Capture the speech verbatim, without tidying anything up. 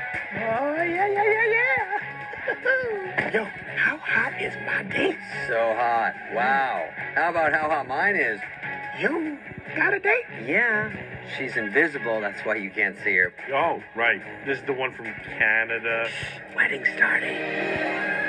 Oh, yeah, yeah, yeah, yeah. Yo, how hot is my date? So hot. Wow. How about how hot mine is? You got a date? Yeah. She's invisible. That's why you can't see her. Oh, right. This is the one from Canada. Wedding starting.